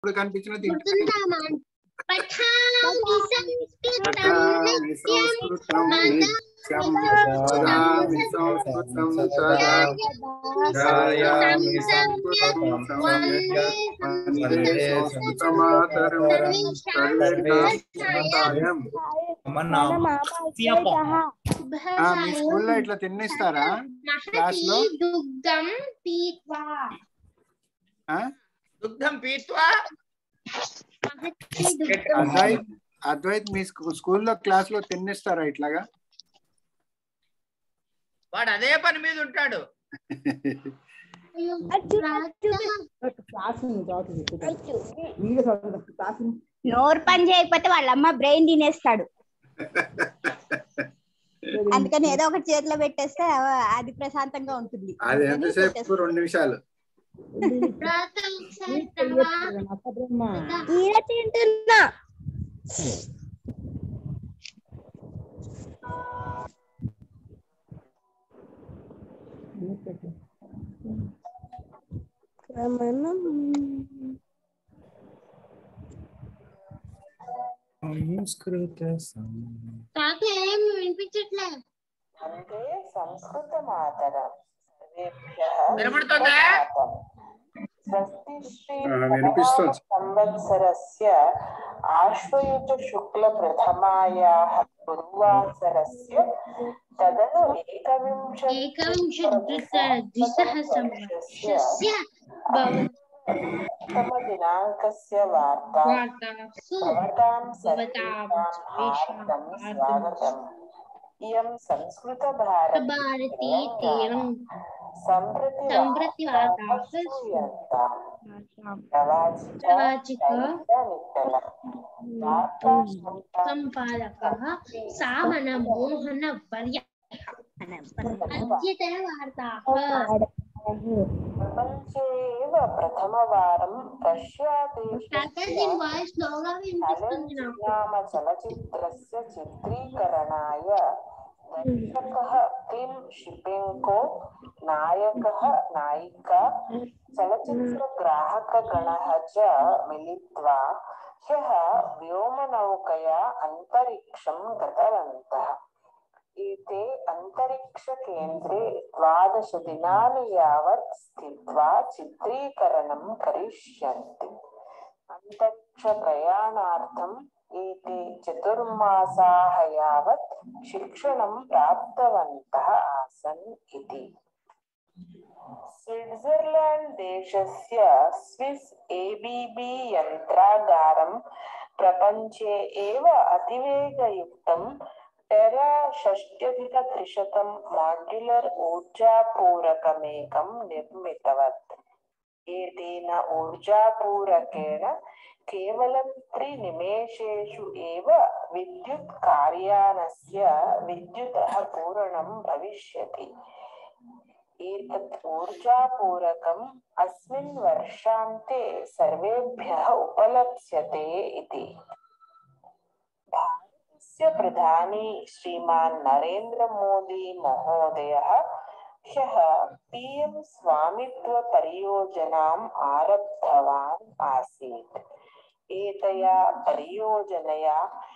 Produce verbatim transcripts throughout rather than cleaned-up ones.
ఇప్పుడు కనిపించిన మీ స్కూల్లో ఇట్లా తిన్నిస్తారా క్లాస్ లో? దుగ్ధం పీత్వా దుగ్ధం పీత్వా అద్వైత్ అద్వైత్ మీ స్కూల్లో క్లాస్ లో తిన్నిస్తారా ఇట్లాగా? వాడు అదే పని మీద ఉంటాడు. నోరు పని చేయకపోతే వాళ్ళమ్మ బ్రెయిన్ తినేస్తాడు. అందుకని ఏదో ఒకటి చేతిలో పెట్టేస్తే అది ప్రశాంతంగా ఉంటుంది. అది ఎంతసేపు? రెండు నిమిషాలు. తింటున్నా ఏం వినిపించట్లే. అంటే సంస్కృత మాతరం వినపడుతుందా? స్వస్తి శ్రీ సంవత్సరస్య ఆశ్వయుజ శుక్ల ప్రథమాయాః గురువాసరస్య తదను ఏకవింశత్యుత్తరద్విసహస్రవర్షస్య తమ దినాంకస్య వార్తాసు భవతాం సర్వేషాం హార్దం స్వాగతం. ఇయం సంస్కృత భారతి తీరం సంప్రతి సంప్రతి వార్తాః సంపాదకః సామన మోహన వర్యః. అద్యతన వార్తాః ప్రపంచే ఏవ ప్రథమవారం రష్యా దేశస్య నామ చలచిత్రస్య చిత్రీకరణాయ దర్శకः కిమ్ షిపెంకో, నాయకः నాయికా, చలచిత్ర గ్రాహకగణः చ మిలిత్వా ह्यः व्योमनौकया अंतरिक्षं गतवन्तः. एते अंतरिक्षकेन्द्रे द्वादश दिनानि यावत् स्थित्वा चित्रीकरणं करिष्यन्ति. अंतरिक्षप्रयाणार्थम् एते चतुर्मासाः यावत् शिक्षणं प्राप्तवन्तः आसन् इति. स्विट्जर्लैंड देशस्य स्विस एबीबी यंत्रागारं प्रपंचे एव अतिवेगयुक्तं टेरा षष्ट्यधिकत्रिशतं मॉड्युलर ऊर्जापूरकमेकं निर्मितवत्. एतेन ऊर्जापूरकेण केवलं त्रिनिमेषेषु एव विद्युत् कार्यानस्य विद्युतः पूरणं भविष्यति. एतत् ऊर्जापूरकम् अस्मिन् वर्षान्ते सर्वेभ्यः उपलप्स्यते इति. भारतस्य प्रधानी श्रीमान् नरेंद्र मोदी महोदयः ह्यः पीएम स्वामित्व परियोजनाम् आरब्धवान् आसीत्. एतया परियोजनया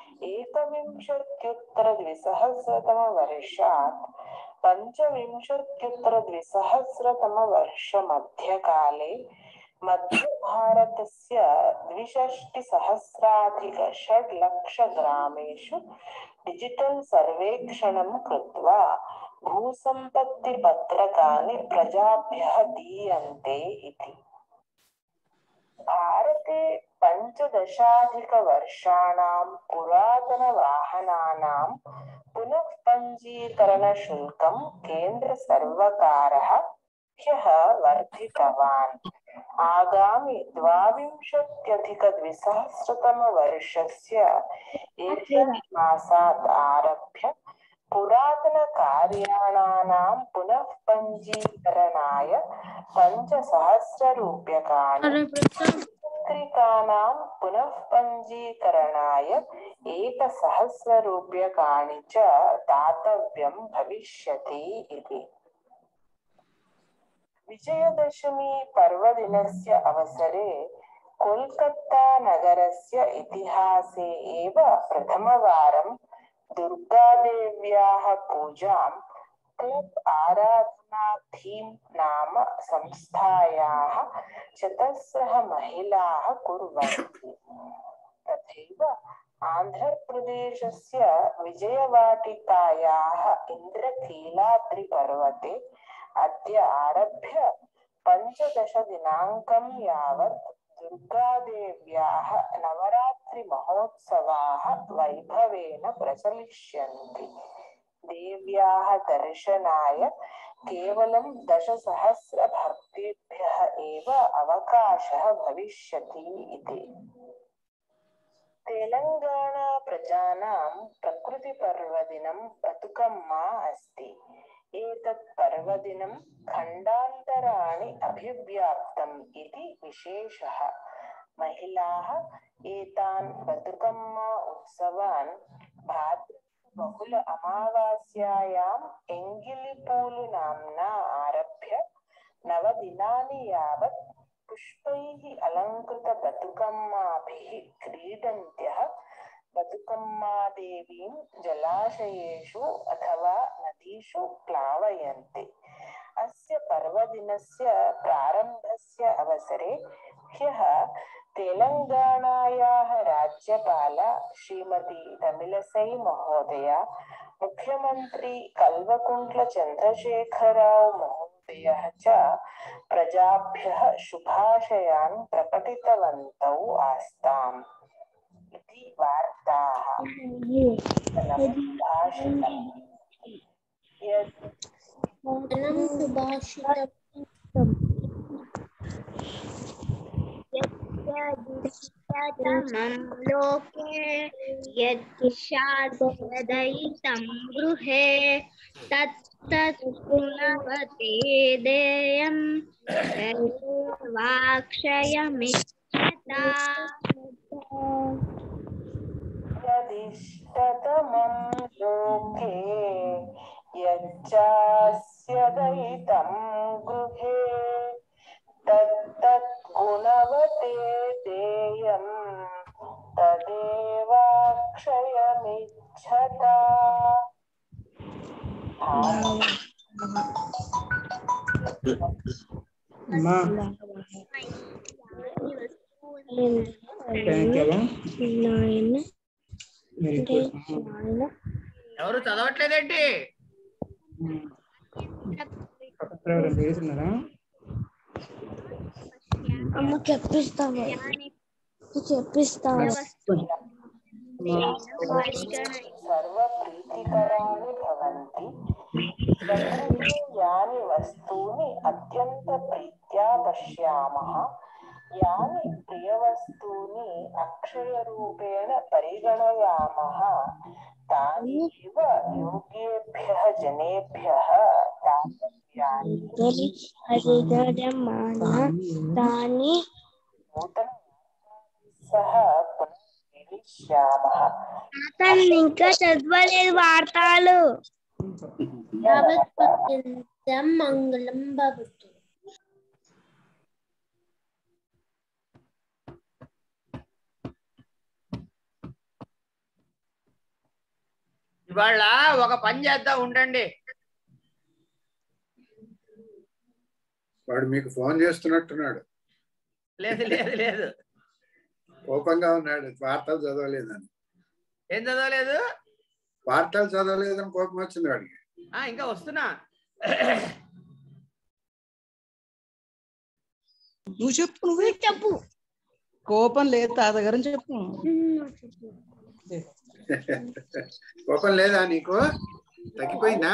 एकविंशत्युत्तरद्विसहस्रतमवर्षात् पञ्चविंशत्युत्तरद्विसहस्रतमवर्षमध्यकाले मध्यभारतस्य द्विषष्टिसहस्राधिक षड्लक्षग्रामेषु डिजिटल सर्वेक्षणं कृत्वा भूसम्पत्तिपत्रकानि प्रजाभ्यः दीयन्ते इति. भारते पञ्चदशाधिकवर्षाणां पुरातनवाहनानां पुनः पञ्जीकरणशुल्कं केन्द्रसर्वकारः ह्यः वर्धितवान्. आगामि द्वाविंशत्यधिकद्विसहस्रतमवर्षस्य एप्रिल् मासात् आरभ्य पुरातनकार्यानानां पुनः पञ्जीकरणाय पञ्चसहस्ररूप्यकाणि, द्विचक्रिकानां पुनः पञ्जीकरणाय एकसहस्ररूप्यकाणि च दातव्यं भविष्यति इति. विजयदशमी पर्वदिनस्य अवसरे कोलकाता नगरस्य इतिहासे एव प्रथमवारं दुर्गादेव्याः पूजां क्लब् आराधना थीम् नाम संस्थायाः चतस्रः महिलाः कुर्वन्ति। तथैव आन्ध्रप्रदेशस्य विजयवाटिकायाः इन्द्रकीलाद्रिपर्वते अद्य आरभ्य पञ्चदशदिनाङ्कं यावत् दुर्गादेव्याः नवरात्रिमहोत्सवाः वैभवेन प्रचलिष्यन्ति। देव्याः दर्शनाय केवलं दशसहस्रभक्तेभ्यः एव अवकाशः भविष्यति इति। तेलंगाना प्रजानां प्रकृतिपर्वदिनं बतुकम्मा अस्ति। एतत् पर्वदिनं खण्डान्तराणि अभिव्याप्तम् इति विशेषः। महिलाः एतान् बतुकम्मा उत्सवान् भाद्रबहुल अमावास्यायाम् एङ्गिलिपूलु नाम्ना आरभ्य नवदिनानि यावत् पुष्पैः अलङ्कृत बतुकम्माभिः क्रीडन्त्यः बतुकम्मा देवीं जलाशयेषु अथवा नदीषु प्लावयन्ति। अस्य पर्वदिनस्य प्रारम्भस्य अवसरे ह्यः तेलंगानायाः राज्यपाला श्रीमती तमिलसै महोदया, मुख्यमंत्री कल्वकुंट्ल चंद्रशेखरराव महोदयः च प्रजाभ्यः शुभाशयान् प्रकटितवन्तौ आस्ताम् इति वार्ताः। लोके यच्छादयितं गृहे तत्तत् गुणवते देयं वाक्षयमिच्छता। यदिष्टतमं लोके यच्चास्य दयितं गृहे तत्तत् गुणवते देयं तदेवाक्षयमिच्छता। ఎవరు చదవట్లేదేంటి? అమ్మ చెప్పిస్తాము చెప్పిస్తాము सर्वप्रीतिकराणि भवन्ति। प्रकृते यानि वस्तूनि अत्यन्त प्रीत्या पश्यामः, यानि प्रियवस्तूनि अक्षयरूपेण परिगणयामः, तानि एव योग्येभ्यः जनेभ्यः दातव्यानि। तानि नूतन सह पुनर्मिलिष्यामः। ఇంకా చదవలేదు వార్తలు. మంగళం భవతు. ఇవాళ ఒక పని చేద్దాం ఉండండి. వాడు మీకు ఫోన్ చేస్తున్నట్టున్నాడు. లేదు లేదు లేదు, కోపంగా ఉన్నాడు. వార్తలు చదవలేదని. ఏం చదవలేదు? వార్తలు చదవలేదని కోపం వచ్చింది వాడికి. ఇంకా వస్తున్నా. నువ్వు చెప్పు, నువ్వే చెప్పు. కోపం లేదు తాతగారు చెప్పు. కోపం లేదా నీకు? తగ్గిపోయిందా?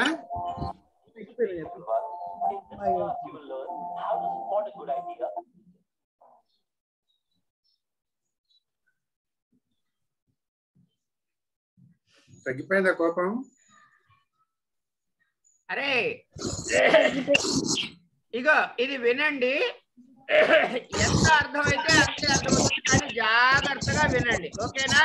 తగ్గిపోయిందా కోపం? అరే ఇగో ఇది వినండి. ఎంత అర్థమైతే అంతే అర్థమవుతుంది, కానీ జాగ్రత్తగా వినండి, ఓకేనా?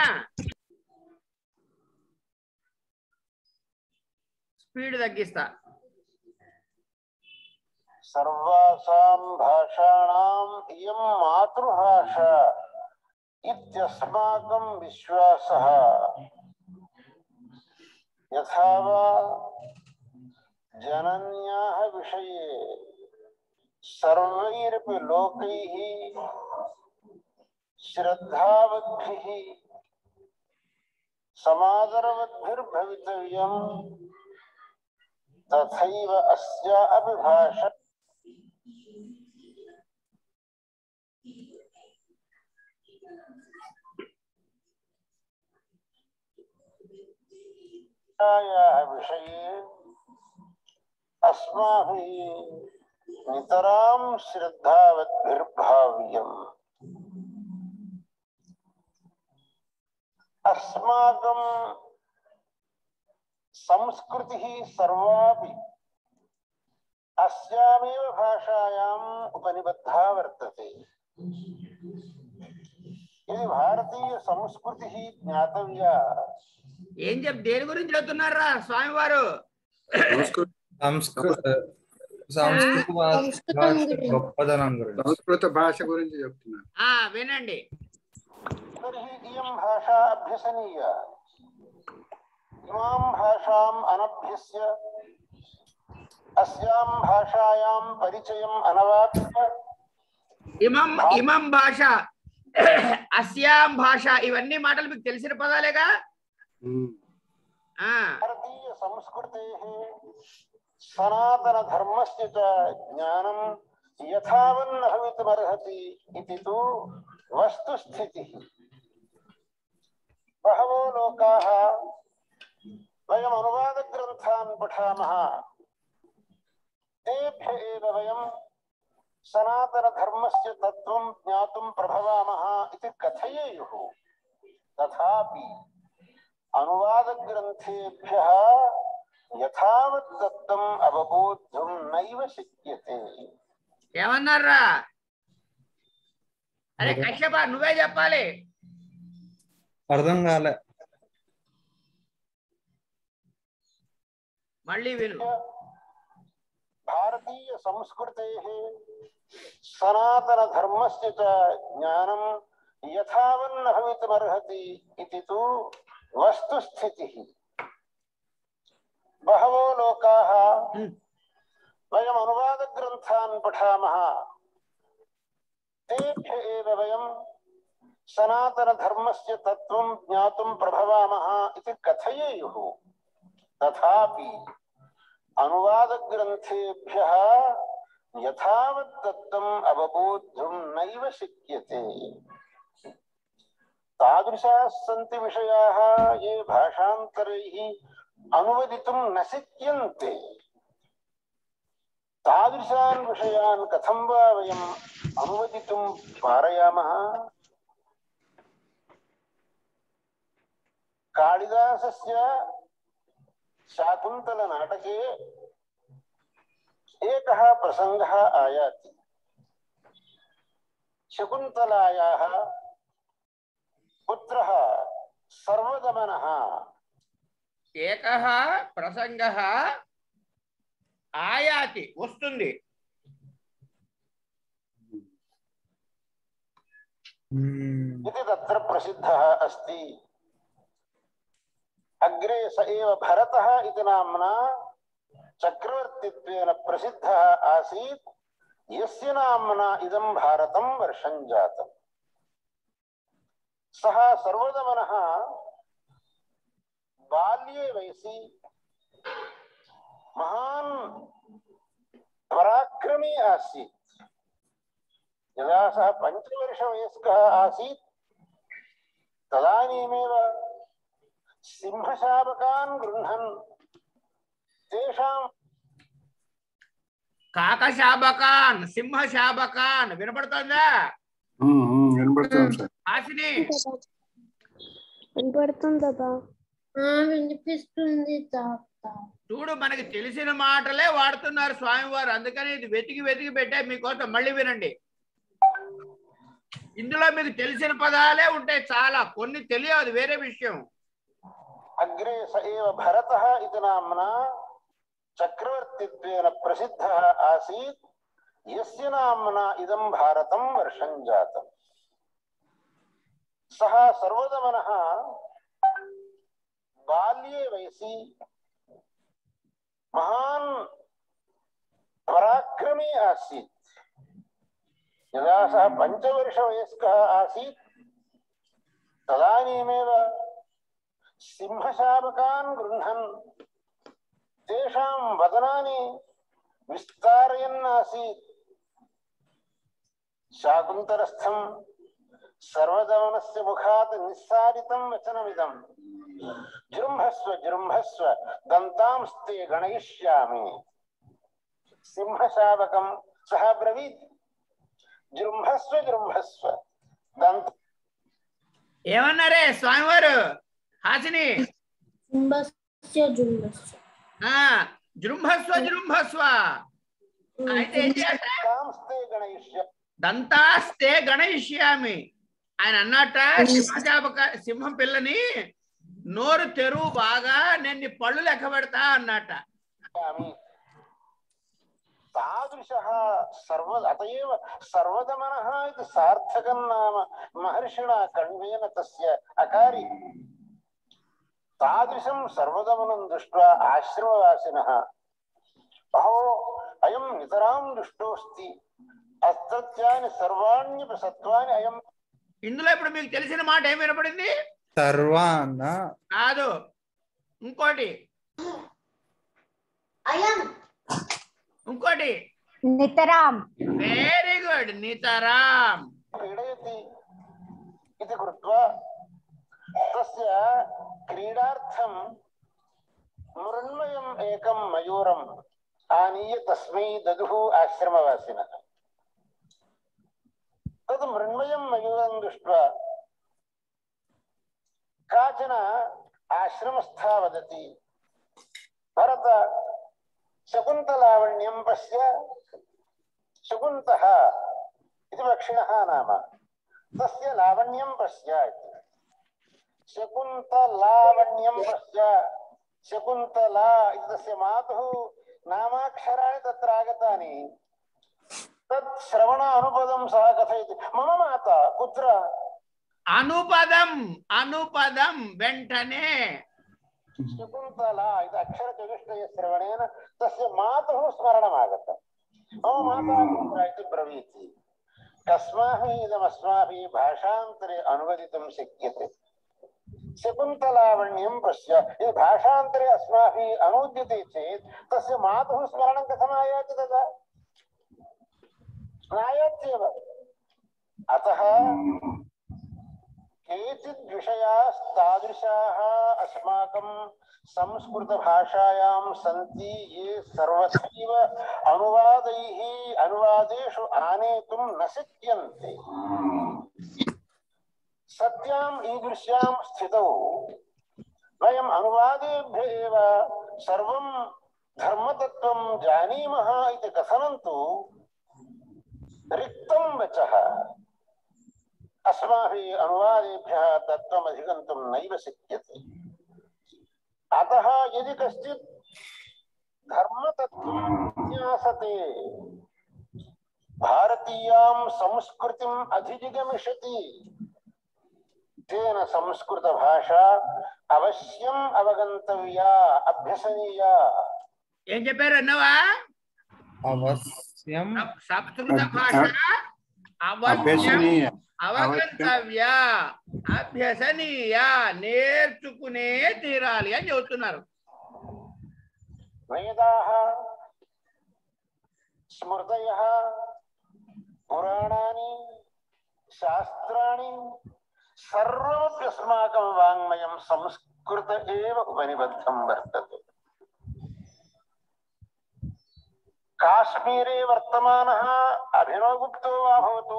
స్పీడ్ తగ్గిస్తా. सर्वासां भाषाणाम् इयं मातृभाषा इत्यस्माकं विश्वासः। यथा वा जनन्याः विषये सर्वैरपि लोकैः श्रद्धावद्भिः समादरवद्भिर्भवितव्यम् तथैव अस्या अपि भाषा विषये अस्माभिः नितरां श्रद्धावद्भिर्भाव्यम्। अस्माकं संस्कृतिः सर्वापि अस्यामेव भाषायाम् उपनिबद्धा वर्तते। यदि भारतीय संस्कृतिः ज्ञातव्या ఏం చెప్ దేని గురించి చెప్తున్నారా స్వామి వారు? సంస్కృత భాష గురించి చెప్తున్నారు. ఆ వినండి. तर्हि इयं भाषा अभ्यसनीया। इमां भाषाम् अनभ्यस्य अस्यां भाषायां परिचयम् अनवाप्य ఇమం ఇమం భాష అస్యాం భాష ఇవన్నీ మాటలు మీకు తెలిసిన పదాలేగా. भारतीय संस्कृतेः सनातन धर्मस्य च ज्ञानं यथावन्न भवितुमर्हति इति तु वस्तुस्थितिः। बहवो लोकाः वयम् अनुवादग्रन्थान् पठामः तेभ्य एव वयं सनातनधर्मस्य तत्त्वं ज्ञातुं प्रभवामः इति कथयेयुः। तथापि अनुवादग्रन्थेभ्यः यथावत् तत्त्वम् अवबोद्धुं नैव शक्यते। ఏమన్నారా? అరే కశ్యప నువ్వే చెప్పాలి. అర్థం కాలే. మళ్ళీ విను. भारतीय संस्कृतेः सनातन धर्मस्य च ज्ञानं यथावन्न भवितुमर्हति इति तु वस्तुस्थितिः। बहवो लोकाः वयम् अनुवादग्रन्थान् पठामः तेभ्य एव वयं सनातनधर्मस्य तत्त्वं ज्ञातुं प्रभवामः इति कथयेयुः। तथापि अनुवादग्रन्थेभ्यः यथावत् तत्त्वम् अवबोद्धुं नैव शक्यते। तादृशाः सन्ति विषयाः ये भाषान्तरैः अनुवदितुं न शक्यन्ते। तादृशान् विषयान् कथं वा वयम् अनुवदितुं पारयामः? कालिदासस्य शाकुन्तल नाटके एकः प्रसङ्गः आयाति। शकुन्तलायाः पुत्रः सर्वदमनः ఏకః ప్రసంగః ఆయాతి వస్తుంది. इति तत्र प्रसिद्धः अस्ति। अग्रे स एव भरतः इति नाम्ना चक्रवर्तित्वेन प्रसिद्धः आसीत्, यस्य नाम्ना इदं भारतं वर्षं जातम्। सः सर्वदमनः बाल्ये वयसि महान् पराक्रमी आसीत्। यदा सः पञ्चवर्षवयस्कः आसीत् तदानीमेव सिंहशाबकान् गृह्णन् तेषां కాకశాబకాన్ సింహశాబకాన్ వినపడుతుందా? వినపడుతుంది సార్. ఆశిని వినపడుతుందా? వినిపిస్తుంది తాత. చూడు మనకి తెలిసిన మాటలే వాడుతున్నారు స్వామివారు, అందుకని ఇది వెతికి వెతికి పెట్టే మీకోసం. మళ్ళీ వినండి. ఇందులో మీకు తెలిసిన పదాలే ఉంటాయి చాలా, కొన్ని తెలియదు వేరే విషయం. अग्रे स एव भरतः इति नाम्ना चक्रवर्तित्वेन प्रसिद्धः आसीत्, यस्य नाम्ना इदं भारतं वर्षं जातम् सः सर्वदमनः बाल्ये वयसि महान् पराक्रमी आसीत्। यदा सः पञ्चवर्षवयस्कः आसीत् तदानीमेव सिंहशावकान् गृह्णन् तेषां वदनानि विस्तारयन् आसीत्। शाकुन्तलस्थं सर्वदमनस्य मुखात् निस्सारितं वचनमिदं जृम्भस्व जृम्भस्व दन्तांस्ते गणयिष्यामि। सिंहशावकं सः ब्रवीत् जृम्भस्व जृम्भस्व దంత ఏమన్నారే స్వామివారు హాసిని? జృంభస్వ జృంభస్వ అయితే ఏం చేయాలట? దంతాస్తే గణయిష్యామి. ఆయన అన్నట సింహశాపక సింహం పిల్లని నోరు తెరువు బాగా నేను పళ్ళు లెక్క పెడతా అన్నట. तादृशः सर्व अत एव सर्वदमनः इति सार्थकं नाम महर्षिणा कण्वेन तस्य अकारि। तादृशं सर्वदमनं दृष्ट्वा आश्रमवासिनः अहो अयं नितरां दुष्टोऽस्ति अस्तत्यानि सर्वाण्यपि सत्त्वानि अयं। ఇందులో ఇప్పుడు మీకు తెలిసిన మాట ఏం వినపడింది? సర్వాన్న కాదు, ఇంకోటి అయం ఇంకోటి నితరాం. Very good, నితరాం. क्रीडयति इति कृत्वा तस्य क्रीडार्थं मृण्मयम् एकं मयूरम् आनीय तस्मै ददुः आश्रमवासिनः। तद् मृण्मयं मयूरं दृष्ट्वा काचन आश्रमस्था वदति, भरत शकुन्तलावण्यं पश्य। शकुन्तः इति पक्षिणः नाम, तस्य लावण्यं पश्य इति। शकुन्तलावण्यं पश्य, शकुन्तला इति तस्य मातुः नामाक्षराणि तत्र आगतानि। तत् श्रवण अनुपदं सः कथयति, मम माता कुत्र? అనుపదం అనుపదం వెంటనే शकुन्तला इति अक्षरचतुष्टयश्रवणेन तस्य मातुः स्मरणमागतम्। मम माता कुत्र इति ब्रवीति। कस्माभिः इदमस्माभिः भाषान्तरे अनुवदितुं शक्यते। शकुन्तलावण्यं पश्य यदि भाषान्तरे अस्माभिः अनुद्यते चेत् तस्य मातुः स्मरणं कथमायाति तदा? नायात्येव। अतः केचित् विषयास्तादृशाः अस्माकं संस्कृतभाषायां सन्ति ये सर्वथैव अनुवादैः अनुवादेषु आनेतुं न शक्यन्ते। सत्याम् ईदृश्यां स्थितौ वयम् अनुवादेभ्य एव सर्वं धर्मतत्त्वं जानीमः इति कथनं तु रिक्तं वचः। अस्माभिः अनुवादेभ्यः तत्त्वम् अधिगन्तुं नैव शक्यते। अतः यदि कश्चित् धर्मतत्त्वं जिज्ञासते, भारतीयां संस्कृतिम् अधिजिगमिषति, तेन संस्कृतभाषा अवश्यम् अवगन्तव्या, अभ्यसनीया। ఏం చెప్పారు అన్నవా? అవశ్యం సంస్కృత భాష అవశ్యం అవగంతవ్య అభ్యసనీయ, నేర్చుకునే తీరాలి అని చెబుతున్నారు. వేదాః స్మృతయః పురాణాని శాస్త్రాణి సర్వమపి అస్మాకం వాङ्मयं సంస్కృత ఏవ ఉపనిబద్ధం వర్తతే। काश्मीरे वर्तमानः अभिनवगुप्तो वा भवतु,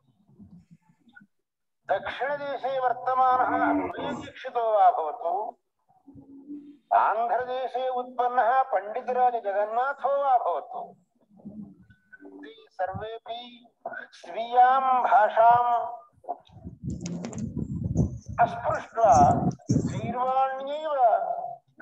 दक्षिणदेशे वर्तमानः अभयदीक्षितो वा भवतु, आन्ध्रदेशे उत्पन्नः पण्डितराज जगन्नाथो वा भवतु, ते सर्वेपि स्वीयां भाषाम् अस्पृष्ट्वा गीर्वाण्यैव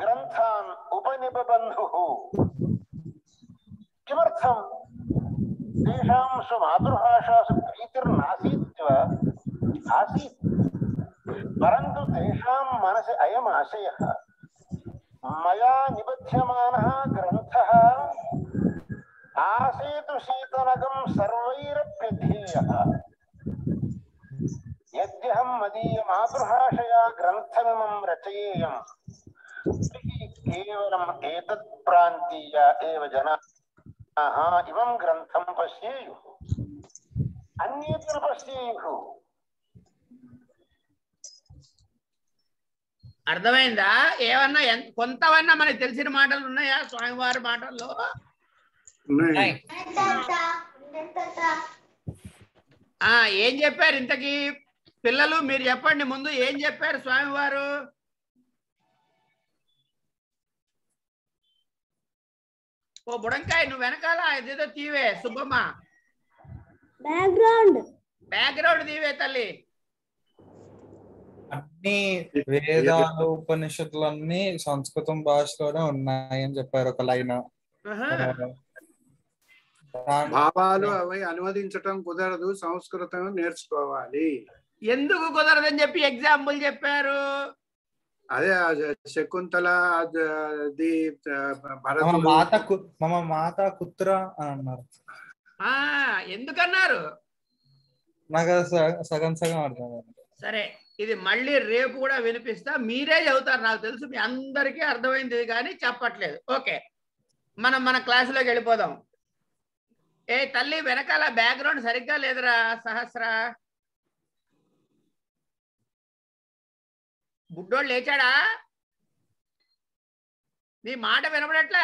ग्रन्थान् उपनिबबन्धुः। किमर्थम्? तेषां स्वमातृभाषासु प्रीतिर्नासीत् वा आसीत् परन्तु तेषां मनसि अयम् आशयः मया निबध्यमानः ग्रन्थः आसेतु शीतनगं सर्वैरप्यधेयः यद्यहं मदीय मातृभाषया ग्रन्थमिमं रचयेयम् केवलम् एतत् प्रान्तीया एव जनाः इमं ग्रन्थं पश्येयुः अन्येतर पश्येयुः అర్థమైందా? ఏమన్నా కొంతవన్నా మనకి తెలిసిన మాటలు ఉన్నాయా స్వామివారి మాటల్లో? ఆ ఏం చెప్పారు ఇంతకీ పిల్లలు? మీరు చెప్పండి ముందు, ఏం చెప్పారు స్వామివారు? ఓ బుడంకాయ నువ్వు వెనకాల ఏదేదో తీవే సుబ్బమ్మ, బ్యాక్గ్రౌండ్ బ్యాక్గ్రౌండ్ తీవే తల్లి. అన్ని వేదాలు ఉపనిషత్తులన్నీ సంస్కృతం భాషలోనే ఉన్నాయని చెప్పారు ఒక లైన్. భావాలు అవి అనువదించటం కుదరదు, సంస్కృతం నేర్చుకోవాలి. ఎందుకు కుదరదని చెప్పి ఎగ్జాంపుల్ చెప్పారు. అదే శకుంతల మమ మాత మమ మాత కుత్ర అని అన్నారు. ఆ ఎందుకన్నారు? నాకు సగం సగం అర్థం. సరే, ఇది మళ్ళీ రేపు కూడా వినిపిస్తా, మీరే చదువుతారు నాకు తెలుసు, మీ అందరికీ అర్థమైంది కానీ చెప్పట్లేదు. ఓకే, మనం మన క్లాసులోకి వెళ్ళిపోదాం. ఏ తల్లి వెనకాల బ్యాక్గ్రౌండ్ సరిగ్గా లేదురా సహస్ర. బుడ్డోడు లేచాడా? నీ మాట వినపడట్లే.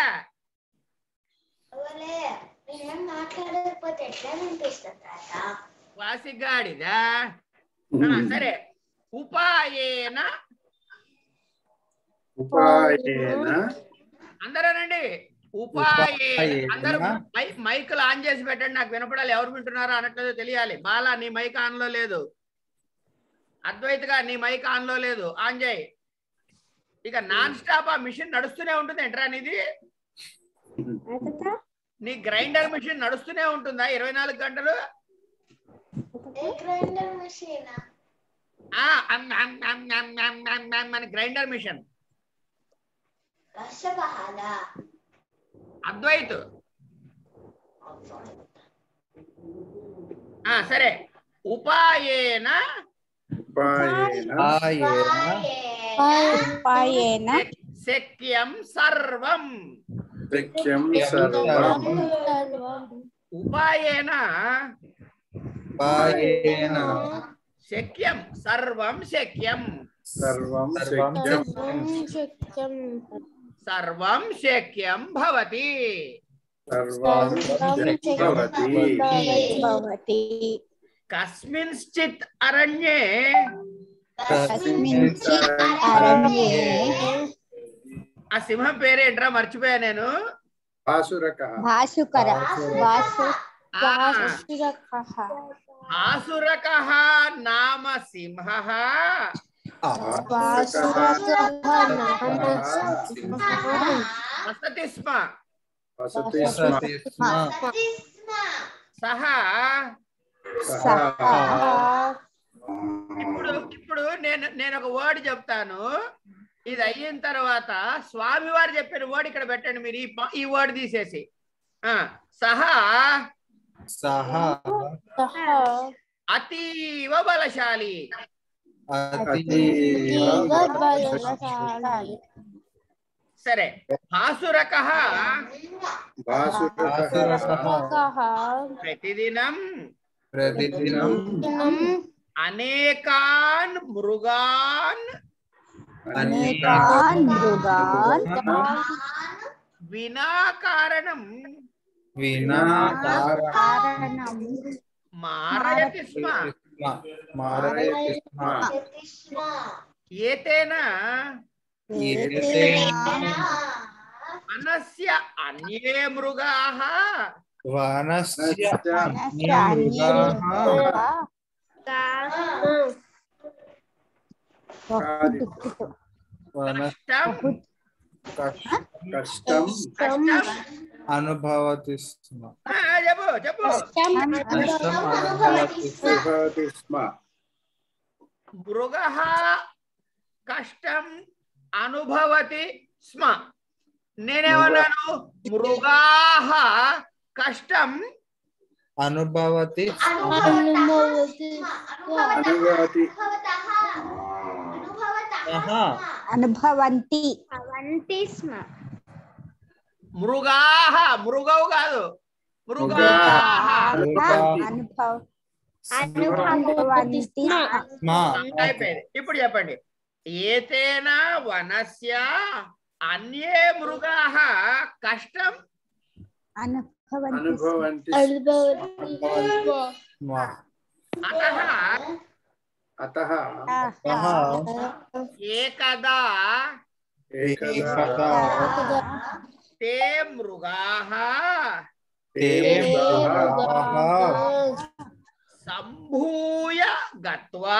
వాసిగాడిదా? సరే, ఉపాయేన ఉపాయేన అందరేనండి. ఉపాయేన అందరూ మైకులు ఆన్ చేసి పెట్టండి, నాకు వినపడాలి. ఎవరు వింటున్నారో అనట్లేదో తెలియాలి. బాలా నీ మైక్ ఆన్ లో లేదు, అద్వైతగా నీ మైక్ ఆన్ లో లేదు, ఆన్ చేయి. ఇక నాన్ స్టాప్ ఆ మిషన్ నడుస్తూనే ఉంటుంది. ఏంట్రా నీది? నీ గ్రైండర్ మిషన్ నడుస్తూనే ఉంటుందా ఇరవై నాలుగు గంటలు? మన గ్రైండర్ మిషన్ అద్వైత్. సరే, ఉపాయేన శక్యం సర్వం. ఉపాయేన శక్యం సర్వం శక్యం సర్వం సర్వం శక్యం భవతి. కస్మింశ్చిత్ అరణ్యే ఆ సింహం పేరేంట్రా మర్చిపోయా నేను. ఆసురకః నామ సింహః వసతి స్మ సహ. ఇప్పుడు ఇప్పుడు నేను నేను ఒక వర్డ్ చెప్తాను, ఇది అయిన తర్వాత స్వామి వారు చెప్పిన వర్డ్ ఇక్కడ పెట్టండి మీరు. ఈ వర్డ్ తీసేసి సహా అతీవ బలశాలి. సరే, భాసురకః ప్రతిదినం ప్రతిదినం అనేకాన్ మృగాన్ అనేకాన్ మృగాన్ వినాకారణం వినాకారణం మారయతి స్మ. మారయతి స్మ. ఏతేన ఏతేన వనస్య అన్యే మృగాః వనస్య అన్యే మృగాః కష్టం కష్టం కష్టం అనుభవతి స్మ. ఆ, చెప్పు చెప్పు కష్టం అనుభవతి స్మ. అనుభవతి స్మ. మృగః కష్టం అనుభవతి స్మ. నేనేమన్నాను? మృగాః కష్టం అనుభవతి అనుభవతి అనుభవంతి మృగాః మృగవు కాదు మృగాః అనుభవ అనుభవంతి స్మ. అయిపోయింది. ఇప్పుడు చెప్పండి. ఏతేన వనస్య అన్యే మృగాః కష్టం అనుభవంతి అనుభవంతి స్మ. అతః అతః ఏకదా ఏకదా తే మృగాః తే మృగాః సంభూయ గత్వా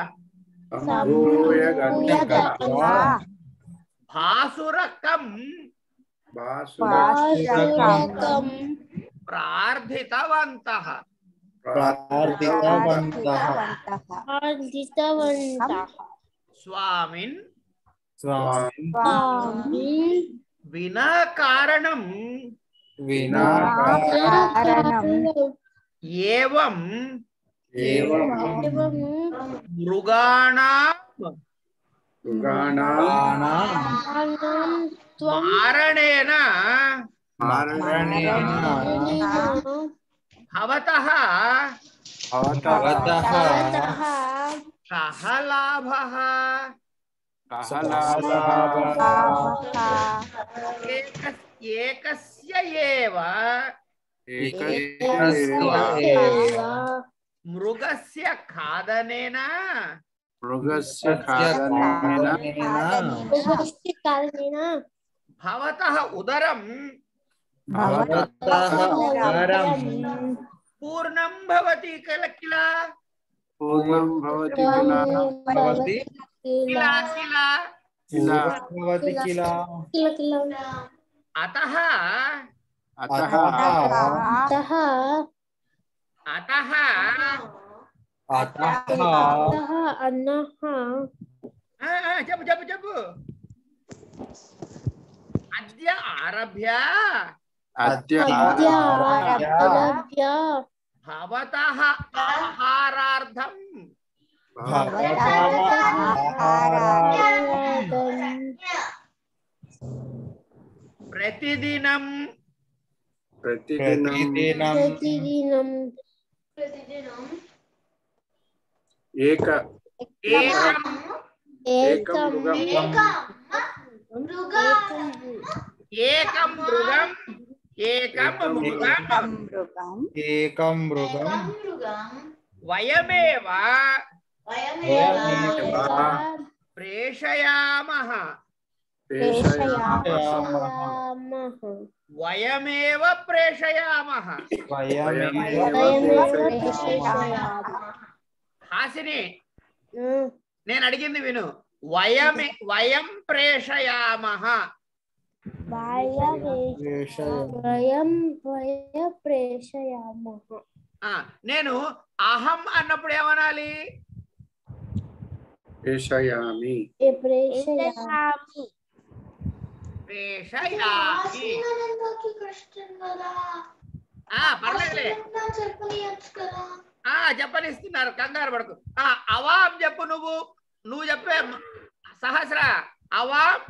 సంభూయ గత్వా భాసురకం భాసురకం ప్రార్థితవంతః. ప్రార్థితవంతః స్వామిన్ స్వామిన్ వినా కారణం వినా ఏవం ఏవం మృగాణాం మృగాణాం మారణేన మారణేన భవతః భవతః కః లాభః? ఏక- ఏకస్య ఏవ మృగస్య ఖాదనేన మృగస్య ఖాదనేన భవతః ఉదరం భవతః ఉదరం పూర్ణం భవతి కిల కిల పూర్ణం భవతి కిల భవతి కిల కిల కిల భవతి కిల. అతః అతః అతః అతః ఆ, ఆ, చెప్పు చెప్పు చెప్పు. అద్య ఆరభ్య అద్య భవతః ఆహారార్థం ప్రతిదినం ప్రతిదినం ఏక ఏకం ఏకం మృగం ఏకం మృగం ఏకం మృగం మృగం ఏకం మృగం వయమేవ ప్రేషయామః వయమేవ ప్రేషయామః. హాసిని నేను అడిగింది విను. వయమే వయం ప్రేషయామః. ఆ, నేను అహం అన్నప్పుడు ఏమనాలి? ప్రేషయామి ప్రేషయామి. ఆ, పర్లేదులే. ఆ, చెప్పనిస్తున్నారు, కంగారు పడకు. ఆ, అవాం చెప్పు. నువ్వు నువ్వు చెప్పే సహస్ర. అవాం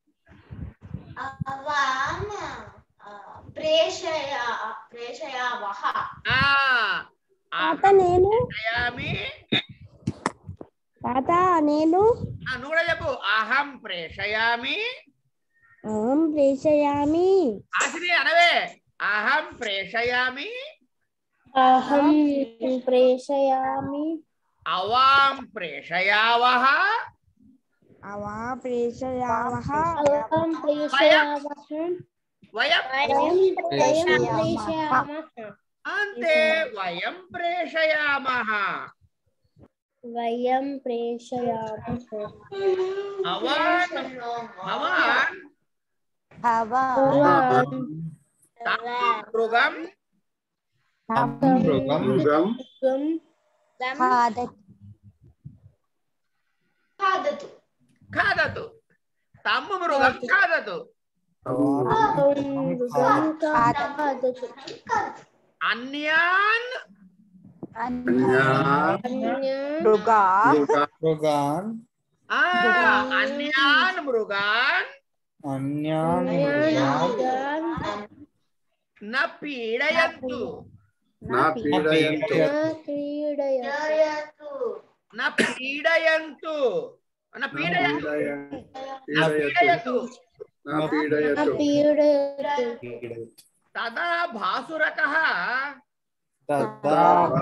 ఆ, తాత నేను ప్రేషయామి. తాత నేను ఆ, నువ్వు కూడా చెప్పు. అహం ప్రేషయామి. అహం ప్రేషయామి ఆశ్రీ అనవే. అహం ప్రేషయామి. అహం ప్రేషయామి అవాం ప్రేషయావః. అవా ప్రేషయావః అహం ప్రేషయామః వయం వయం ప్రేషయామః అంతే. వయం ప్రేషయామః. వయం ప్రేషయామః భవాన్ భవాన్ భవ భవాన్ మృగం మృగం మృగం ఖాదతు ఖాదతు తం మృగం ఖాదతు అన్యాన్ మృగాన్ ఆ అన్యాన్ మృగాన్ అన్యాన్ మృగాన్ న పీడయంతు నా పీడయంతు న పీడయంతు న పీడయంతు న పీడయంతు నా పీడయతు తదా భాసురకః తదా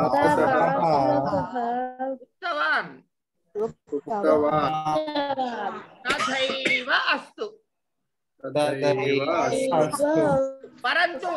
ఉక్తవాన్ ఉక్తవాన్ తథైవ అస్తు తథైవ అస్తు పరంతు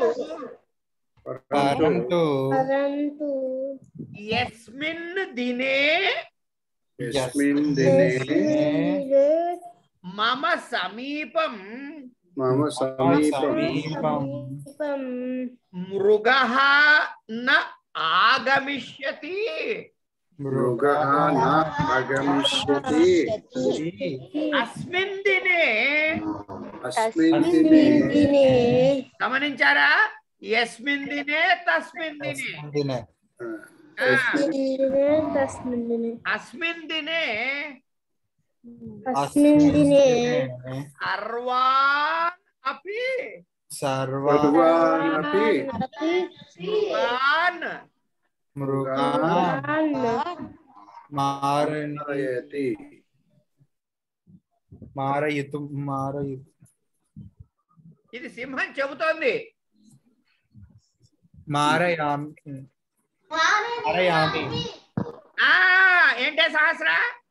పరంతు పరంతు యస్మిన్ దినే యస్మిన్ దినే మమ సమీపం మమ సమీపం సమీపం మృగః న ఆగమిష్యతి మృగః న ఆగమిష్యతి అస్మిన్ దినే అస్మిన్ దినే గమనించారా యస్మిన్ దినే తస్మిన్ దినే దినే ఆ, తస్మిన్ దినే అస్మిన్ దినే అస్మిన్ దినే అర్వాన్ అపి సర్వానపి మృగాన్ మృగాన్ మారయతి మారయతి మారయుతు మారయుతు ఇది సింహం చెబుతోంది. మారయామి మారయామి ఆ ఏంటే సహస్ర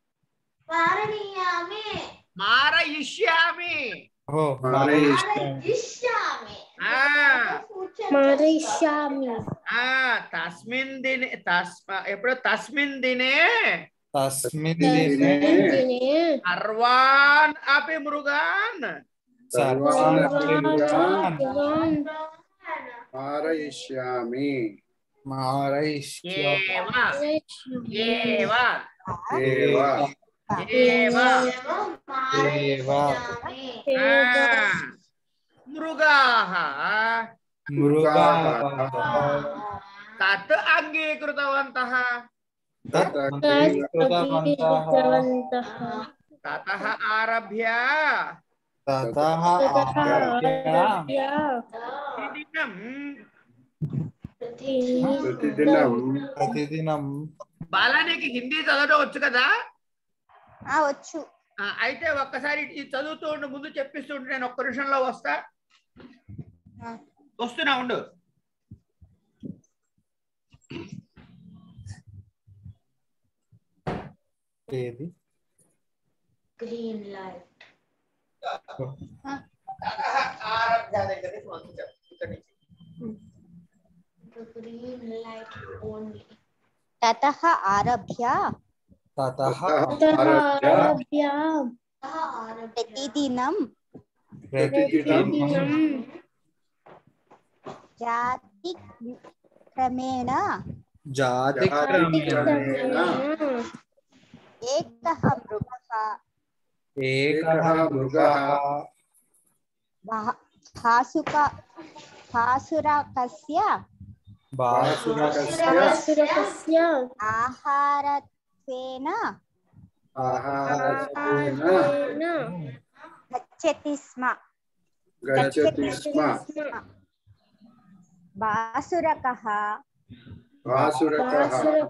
మారయిష్యామి ఓ మారయిష్యామి ఆ మరిష్యామి ఆ తస్మిన్ దినే తస్మ ఎప్పుడు తస్మిన్ దినే తస్మిన్ దినే దినే అర్వాన్ అపి మృగాన్ సర్వాణి మృగాన్ మారయిష్యామి మారయిష్యామి ఏవ ఏవ ఏవ ఏవ దేవ మృగాః మృగాః తత్ అంగీకృతవంతః తత్ అంగీకృతవంతః తతః ఆరభ్య తతః ఆరభ్య ప్రతిదినం ప్రతిదినం ప్రతిదినం బాలానికి హిందీ చదవడం వచ్చు కదా? ఆ వచ్చు. ఆ, అయితే ఒక్కసారి ఇది చదువుతూ ఉండు, ముందు చెప్పిస్తూ ఉండు, నేను ఒక్క నిమిషంలో వస్తా. వస్తున్నా ఉండు. ఏది గ్రీన్ లైట్ ఆరభ్య దగ్గర నుంచి మొదలు చెప్పు. ఇక్కడ నుంచి. గ్రీన్ లైట్ ఓన్లీ తతః ఆరభ్య తతః ఆరభ్య ప్రతిదినం ప్రతిదినం జాతి క్రమేణ జాతి క్రమేణ ఏకః మృగః ఏకః మృగః భా- భాసుక భాసురకస్య బాసురకస్య సురకస్య ఆహారత్వేన ఆహారేణ గచ్చతి స్మ గచ్చతి స్మ భాసురకః భాసురకః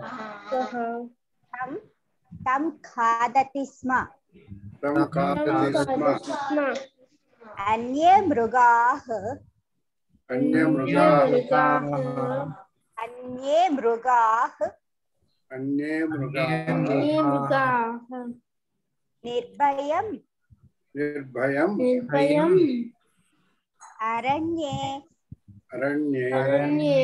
తం తం ఖాదతి స్మ తం ఖాదతి స్మ అన్యే మృగాః అన్యమృగాః అన్యే మృగాః అన్యే మృగాః నిర్భయం నిర్భయం నిర్భయం అరణ్యే అరణ్యే అరణ్యే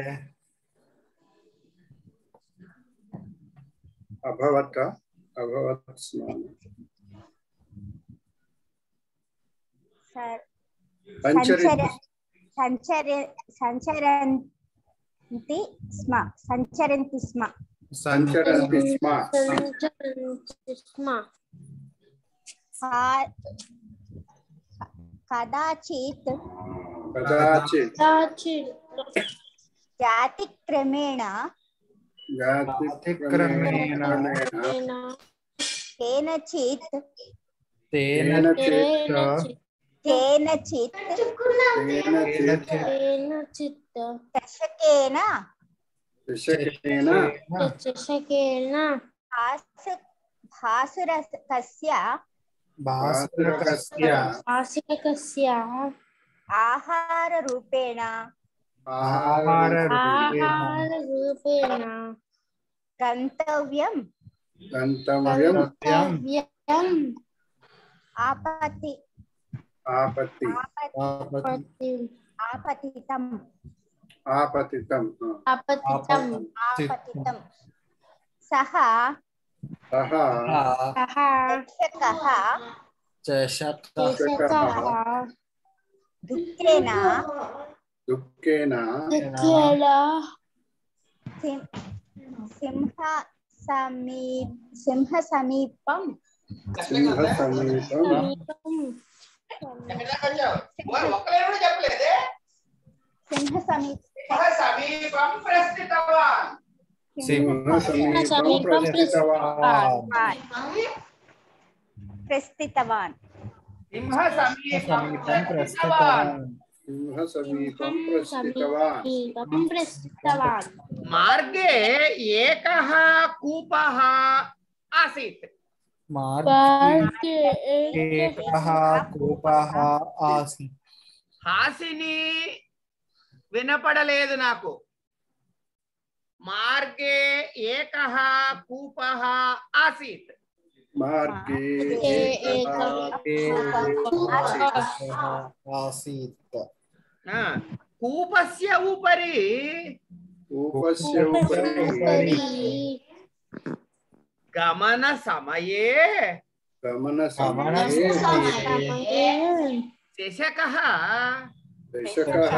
అభవత అభవత్ స్మ స- సంచరి సంచర సంచరి సంచరంతి స్మ సంచరంతి స్మ సంచరంతి స్మ సంచరంతి స్మ కా- కదాచిత్ కదాచిత్ కదాచిత్ జాతి క్రమేణ జాతి క్రమేణ క్రమేణ కేనచిత్ తేన కేనచిత్ కేనచిత్ కేనచిత్ కేనచిత్ దశకేన దశకేన చషకేన భాసు భాసురకస్య భాస్కరకస్య ఆసికస్య ఆహార రూపేణ ఆహార రూపేణ ఆహార రూపేణ గంతవ్యం గంతవ్యం గంతవ్యం ఆపతి ఆపత్తి ఆపతి ఆపతితం ఆపతితం ఆపతితం ఆపతితం సహ సహ సహ దర్శకః చషక చషకః దుఃఖేన దుఃఖేన దుఃఖేన సిం- సింహ సమీ సింహ సమీపం సింహ సమీపం సమీపం ఎక్కడిదాకా వచ్చావు? ఓ- ఒక్కలేరు కూడా చెప్పలేదే సింహ సమీప సింహ సమీపం ప్రస్థితవాన్ సింహ సమీపం సమీపం ప్రస్థితవాన్ ప్రస్థితవాన్ సింహ సమీపం సమీపం ప్రస్థితవాన్ ప్రస్తుతం సింహ సమీపం ప్రస్థితవాన్ సమీపం ప్రస్థితవాన్ మార్గే ఏకః కూపః ఆసీత్ మార్గే ఏకః కూపః ఆసీత్ హాసిని వినపడలేదు నాకు. మార్గే ఏకః కూపః ఆసీత్. మార్గే ఏకః ఆసీత్ ఆ, కూపస్య ఉపరి కూపస్య ఉపరి గమన సమయే గమన గమన సమయే సమయే శశకః దశకః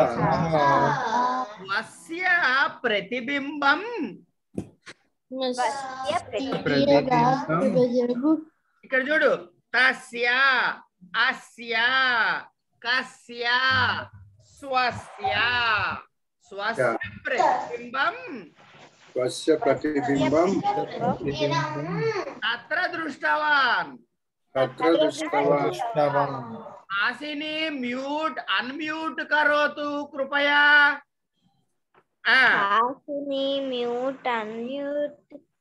స్వస్య ప్రతిబింబం స్వస్య ప్రతిబింబం ఇక్కడ చూడు. తస్య అస్య కస్య స్వస్య స్వస్య ప్రతిబింబం స్వస్య ప్రతిబింబం తత్ర దృష్టవాన్. తత్ర దృష్టవాన్ శ్రవణ్ హాసిని మ్యూట్ అన్మ్యూట్ కరోతు కృపయా. ఆ, హాసిని మ్యూట్ అన్మ్యూట్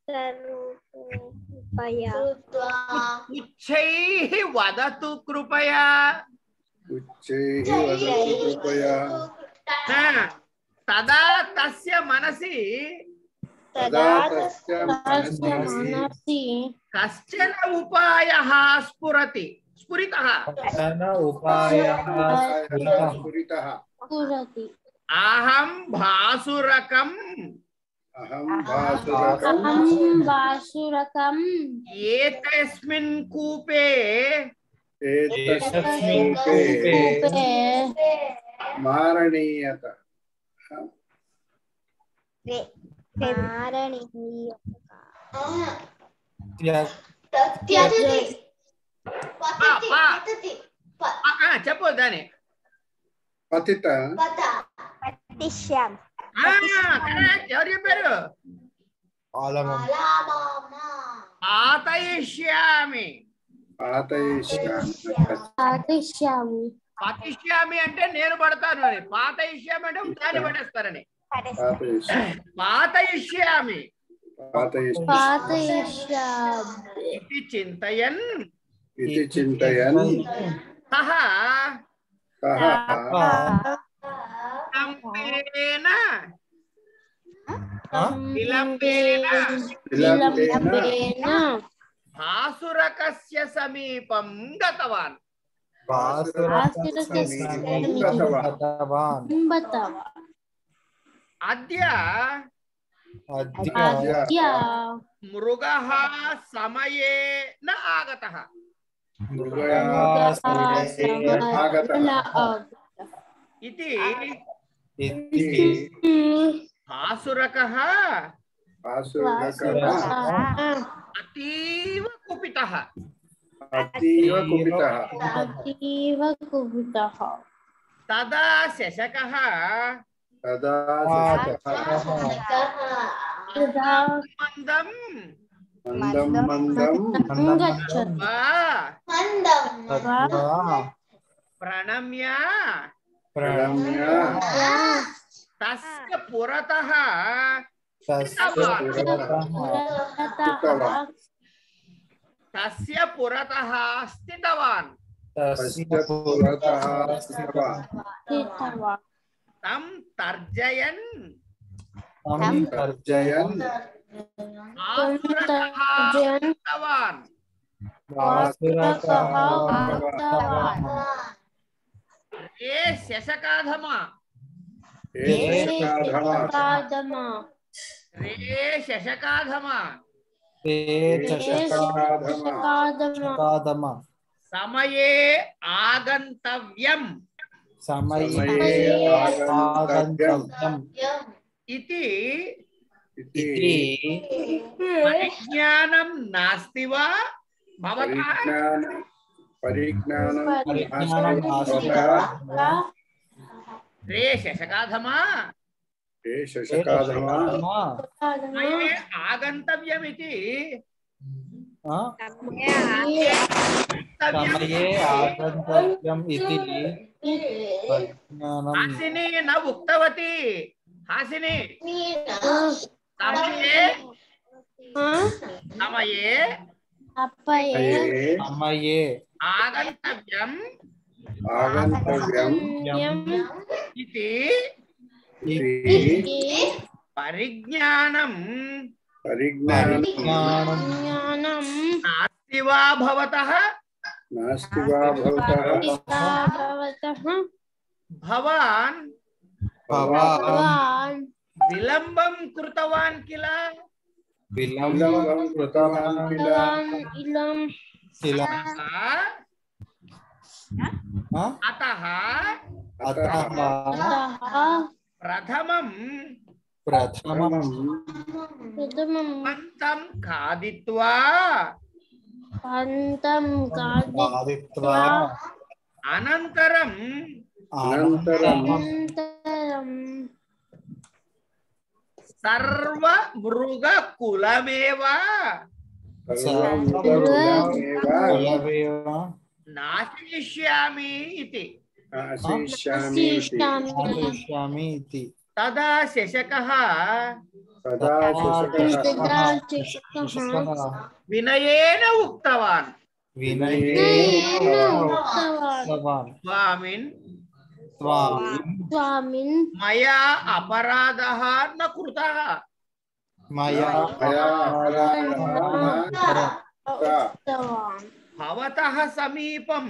కృపయా ఉచ్చైః వదతు కృపయా. ఉచ్చైః వదతు కృపయా ఆ, తదా తస్య మనసి తదా తస్య మనసి మనసి కశ్చన ఉపాయః స్ఫురతి స్ఫురితః. తన ఉపాయః స్ఫురితః పురతి అహం భాసురకం అహం భాసురకం అహం వాసురకం ఏతస్మిన్ కూపే ఏతస్మిన్ కూపే కూపే మారణీయత మారణీయ చెప్పు దాని. పతిత పతిష్యామి ఆ, correct. ఎవరు చెప్పారు? ఆలమం పాతయిష్యామి. పాతయిష్యామి పాతిష్యామి పాతిష్యామి అంటే నేను పడతాను అని, పాతయిష్యామి అంటే దాన్ని పడేస్తారని. పాతయిష్యామి పాతయిష్యామి పాతయిష్యామి పాతయిష్యామి ఇది చింతయన్ ఇది చింతయన్ సహ సహ విలంబేన విలంబేన విలంబేన భాసురకస్య సమీపం గతవాన్. గతవాన్ బతవా అద్య అద్య అద్య మృగః సమయే న ఆగతః. మృగయా సమయే ఆగతః इति इति भासुरकः भासुरकः अतीव कुपितः अतीव कुपितः अतीव कुपितः तदा शशकः तदा तदा मन्दं मन्दं मन्दं गच्छति वा प्रणम्य प्रणम्य तस्य पुरतः तस्य पुरतः स्थितवान् तस्य पुरतः स्थितवान् तं तर्जयन् तं तर्जयन् आसुरकः उक्तवान् हे शशकाधमा हे शशकाधमा रे शशकाधमा ते शशकाधमा समये आगन्तव्यम् समये आगन्तव्यम् इति इति परिज्ञानं नास्ति वा भवतः परिज्ञानं परिज्ञानं नास्ति वा? रे शशकाधमा हे शशकाधमा समये आगन्तव्यमिति समये आगन्तव्यम् इति परिज्ञानं हासिनी न उक्तवती हासिनी समये समये समये आगन्तव्यम् आगन्तव्यम् इति इति परिज्ञानं परिज्ञानं नास्ति वा भवतः नास्ति वा भवतः भवान् भवान् विलम्बं कृतवान् किल विलम्बं कृतवान् किल किल अतः अतः प्रथमं प्रथमं पन्तं खादित्वा खादित्वा अनन्तरं अनन्तरं सर्वमृगकुलमेव सर्वमेव नाशयिष्यामि इति नाशयिष्यामि नाशयिष्यामि इति तदा शशकः तदा शशकः विनयेन उक्तवान् विनयेन उक्तवान् स्वामिन् स्वामिन् मया अपराधः न कृतः मया भवतः समीपं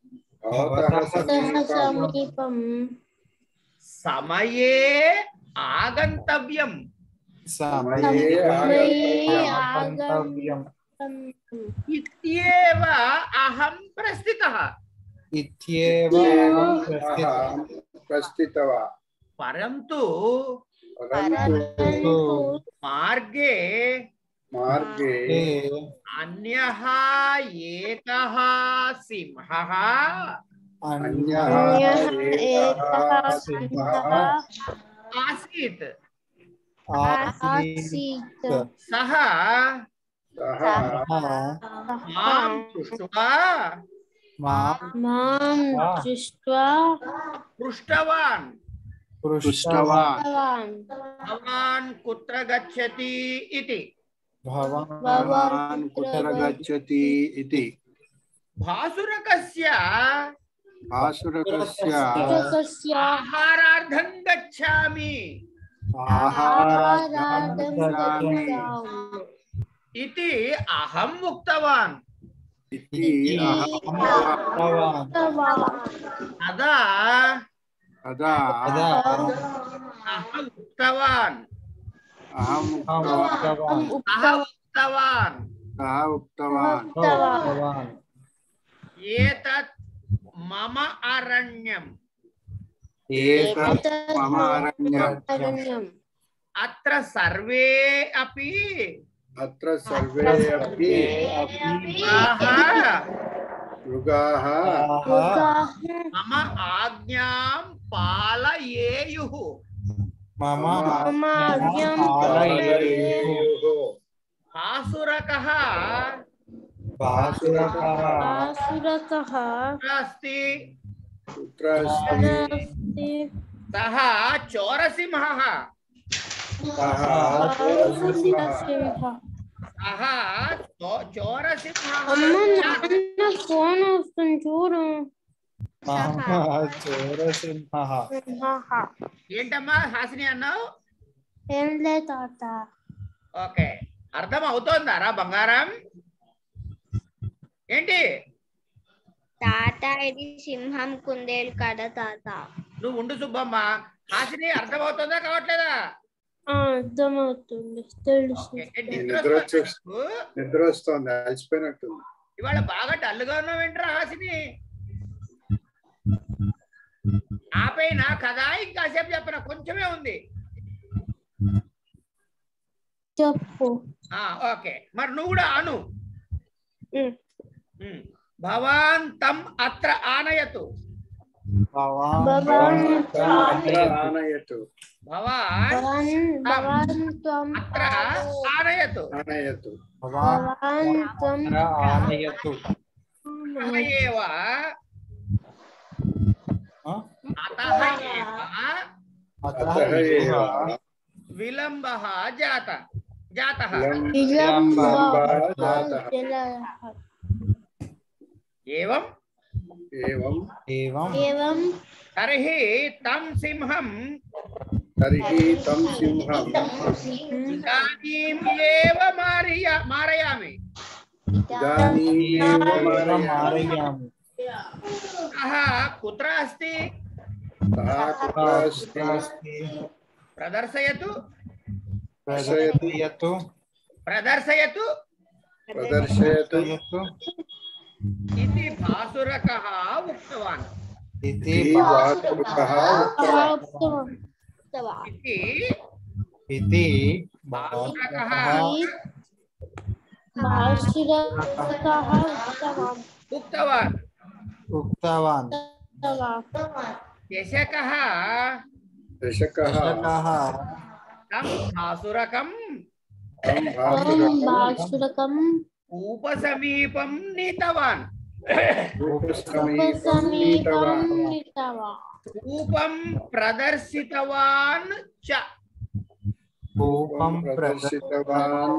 समये आगन्तव्यम् समये आगन्तव्यम् इत्येव अहं प्रस्थितः इत्येव प्रस्थितवान् परन्तु परन्तु मार्गे मार्गे अन्यः एकः सिंहः अन्यः एकः सिंहः आसीत् आसीत् सः सः मां दृष्ट्वा मां दृष्ट्वा पृष्टवान् पृष्टवान् भवान् कुत्र गच्छति इति भवान् कुत्र गच्छति इति भासुरकस्य भासुरकस्य आहारार्थं गच्छामि आहारार्थं गच्छामि इति अहम् उक्तवान् इति अहं उक्तवान् तदा तदा अहम् उक्तवान् अहम् उक्तवान् सः उक्तवान् सः उक्तवान् एतत् मम अरण्यम् एतत् मम अरण्यम् अरण्यम् अत्र सर्वे अपि अत्र सर्वे अपि मृगाः मृगाः मम आज्ञां पालयेयुः मम मम आज्ञां पालयेयुः भासुरकः भासुरकः आसुरकः अस्ति कुत्र अस्ति अस्ति सः चोरसिंहः सः आसुरसिंहः सः चो- चोरसिंहः అమ్మ నాన్న ఫోన్ వస్తుంది చూడు మమ చోరసింహः ఆహా. ఏంటమ్మా హాసిని అన్నావు ఏం లే తాత ఓకే అర్థం అవుతోందారా బంగారం ఏంటి తాత ఇది సింహం కుందేలు కదా తాత. నువ్వు ఉండు సుబ్బమ్మ హాసిని అర్థం అవుతుందా కావట్లేదా ఆ, అర్థమవుతుంది తెలుసు ఓకే. ఏ నిద్ర నిద్ర వస్తుందా వచ్చేసి- నీకు? నిద్ర వస్తుంది అలసిపోయినట్టుంది. ఇవాళ బాగా డల్గా ఉన్నావేంట్రా హాసిని ఆపైన కదా ఇంకాసేపు చెప్పిన కొంచెమే ఉంది చెప్పు ఆ ఓకే మరి నువ్వు కూడా అను ఉమ్. ఉమ్. భవాన్ తం అత్ర ఆనయతు భవాన్ భవాన్ ఆనయతు భవాన్ భవాన్ భవాన్ త్వం అత్ర ఆనయతు ఆనయతు భవాన్ భవాన్ త్వం ఆనయతు అతః ఏవ ఆ? అతః ఏవ అతః అతః ఏవ ఏవ విలంబః జాత జాతః విలంబः జాతः. ఏవం ఏవం ఏవం ఏవం తర్హి తం సింహం తర్హి తం సింహం ఇదానీం ఏవ మారయ మారయామి ఇదానీమేవ మారయామి. మారయామి సః కుత్ర అస్తి సः కుత్ర అస్తి అస్తి ప్రదర్శయతు ప్రదర్శయతు ప్రదర్శయతు ప్రదర్శయతు ప్రదర్శయతు ఇది భాసురకః ఉక్తవాన్ ఇది ఇది వాచుకః ఉత్తమం ఇది ఇది భాసురకః భాసురకః ఉత్తమం ఉక్తవాన్ ఉక్తవాన్ యశకః దశకః దశకః తం భాసురకం తం తం భాసురకం భాసురకం ఉపసమీపం నీతవాన్ రూపసమీపం సమీపం నీతవాన్. నితవా రూపం ప్రదర్శితవాన్ చ రూపం ప్రదర్శితవాన్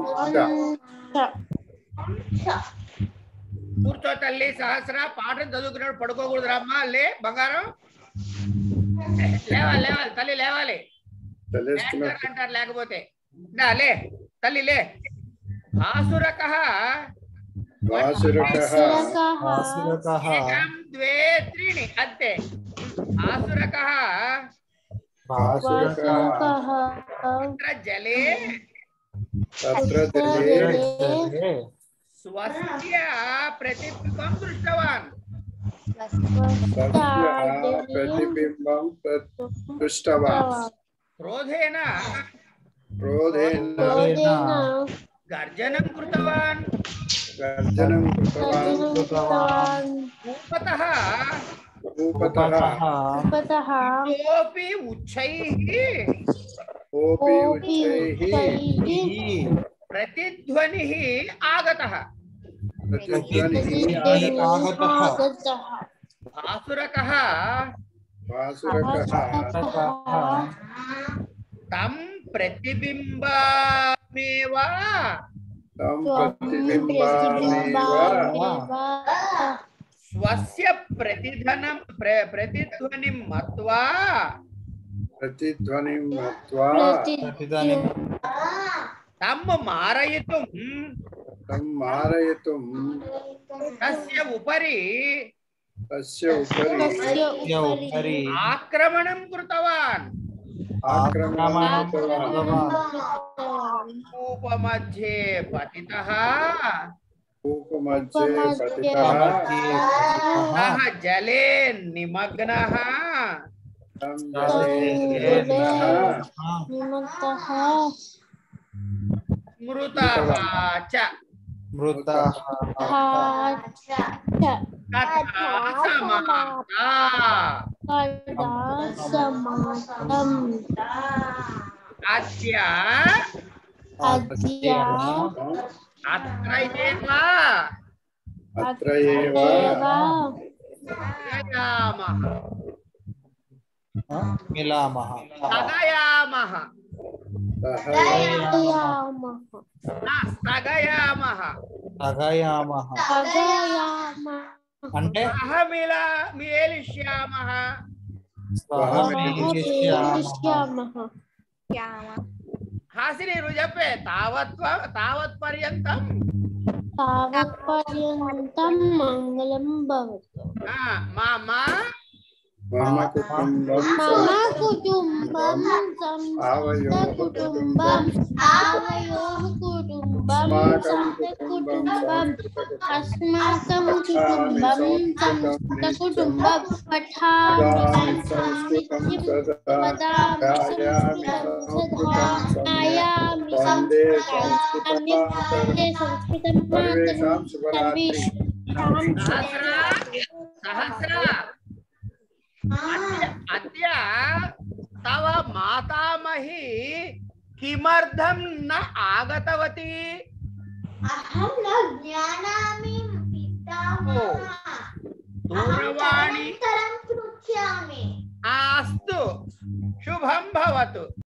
చ. కూర్చో తల్లి సహస్ర పాఠం చదువుకున్నాడు పడుకోకూడదు రమ్మా లే బంగారం లేవాలి లేవాలి తల్లి లేవాలి తెలుస్తున్నట్టు అంటారు లేకపోతే దా లే తల్లి లే భాసురకః వాసురకః భాసురకః ఏకం ద్వే త్రీణి అంతే భాసురకః భాసురకః భాసురకః తత్ర జలే తత్ర జలే జలే స్వస్య ప్రతిబింబం దృష్టవాన్ తస్య ప్రతిబింబం దృష్టవాన్. క్రోధేన క్రోధేన గర్జనం కృతవాన్ గర్జనం కృతవాన్. రూపతః రూపతః ఉపతః కోపి ఉచ్చైః కోపి ఉచ్చైః ప్రతిధ్వనిః ఆగతః ప్రతిధ్వనిః ఆగతః భాసురకః భాసురకః తం ప్రతిబింబమేవ తం ప్రతిబింబామేవ స్వస్య ప్రతిధనం ప్ర- ప్రతిధ్వనిం మత్వా ప్రతిధ్వనిం మత్వా ప్రతిధ్వనిం తం మారయితుం తం మారయితుం తస్య ఉపరి తస్య ఉపరి ఉపరి ఆక్రమణం కృతవాన్ ఆక్రమణం కృతవాన్. కూపమధ్యే పతితః కూపమధ్యే పతితః ఉపమధ్యే సః జలే నిమగ్నః निमन्तः స్మృతః చ మృత हाच తథా సమాప్తా कदा समाप्तम् అద్య अद्य అత్ర ఏవ అత్ర ఏవ एव స్థగయామః మిలామః స్థగయామః स्थगयामः न స్థగయామః తగయామః स्थगयामः అంటే అహమిలా మేలిష్యామః मेलिष्यामः హాసిని నువ్వు చెప్పే తావత్వ తావత్ పర్యంతం तावत्पर्यन्तं मङ्गलं भवतु ఆ, మమ మమ కుటుంబం मम कुटुम्बं संस्कृतकुटुम्बम् आवयोः कुटुम्बं संस्कृतकुटुम्बम् अस्माकं कुटुम्बं संस्कृतकुटुम्बं पठामि संस्कृतं वदामि संस्कृतं ध्यायामि संस्कृतं अन्यत् संस्कृतं సర్వేషాం శుభరాత్రి సహస్ర సహస్ర అద్య అద్య తవ మాతామహి కిమర్థం న ఆగతవతి अहं न ज्ञानामि पितामहः దూరవాణి अनन्तरं पृच्छामि అస్తు శుభం భవతు